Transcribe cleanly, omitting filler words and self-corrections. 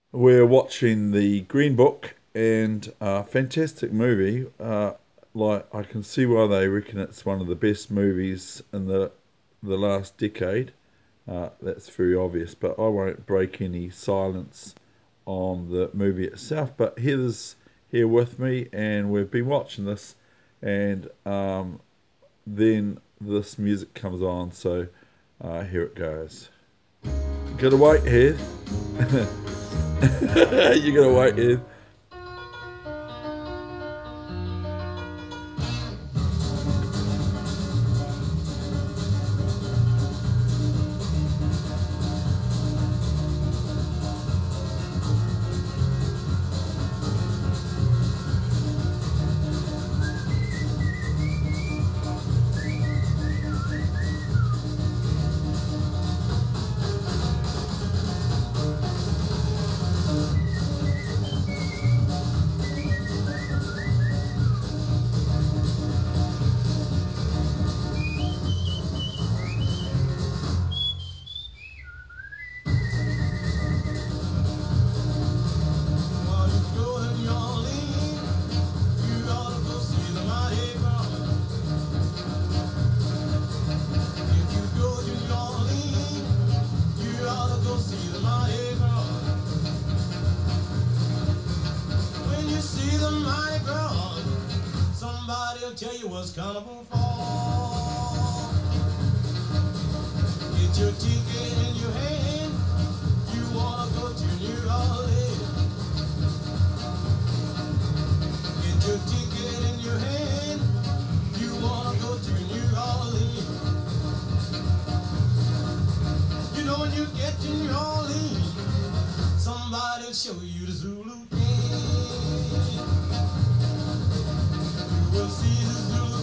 We're watching the Green Book and fantastic movie. Like I can see why they reckon it's one of the best movies in the last decade. That's very obvious, but I won't break any silence on the movie itself. But Heather's here with me, and we've been watching this, and then this music comes on, so here it goes. Gotta wait, Heath. You gotta wait, Heath. Tell you what's gonna fall. Get your ticket in your hand. You wanna go to New Orleans. Get your ticket in your hand. You wanna go to New Orleans. You know when you get to New Orleans, somebody'll show you the Zulu dance. You will see the Zulu